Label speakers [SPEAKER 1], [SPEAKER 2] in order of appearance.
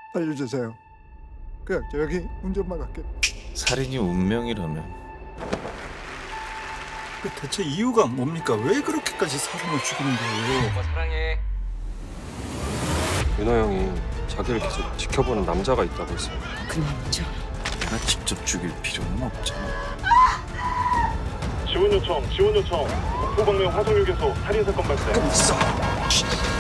[SPEAKER 1] 알려주세요. 그냥 저 여기 운전만 할게.
[SPEAKER 2] 살인이 운명이라면
[SPEAKER 1] 대체 이유가 뭡니까? 왜 그렇게까지 사람을 죽이는 거예요?
[SPEAKER 3] 오빠 사랑해.
[SPEAKER 4] 윤호 형이 자기를 계속 지켜보는 남자가 있다고 했어요.
[SPEAKER 5] 그 남자
[SPEAKER 2] 내가 직접 죽일 필요는 없잖아.
[SPEAKER 6] 지원 요청. 목포방면 화성휴게소 살인사건 발생.
[SPEAKER 1] 있어.